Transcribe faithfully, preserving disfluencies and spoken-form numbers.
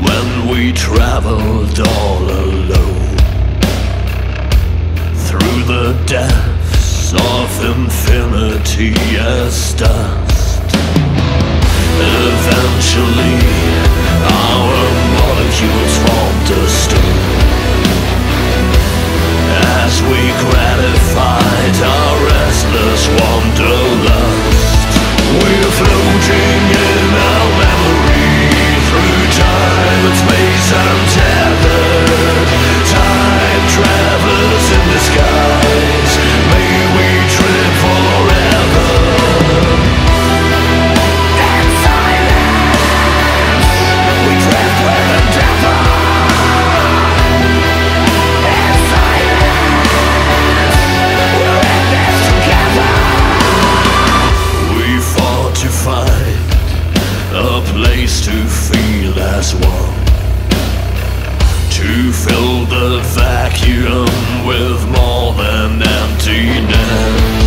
when we traveled all alone through the depths of infinity as dust. Eventually our molecules formed a stone as we gratified our restless wanderlust. We're floating in our memory through time and space untethered. Time travelers in disguise, may we trip forever. In silence, we drift with the devil. In silence, we're in this together. We fought to find a place to feel as one, to fill the vacuum with more than emptiness.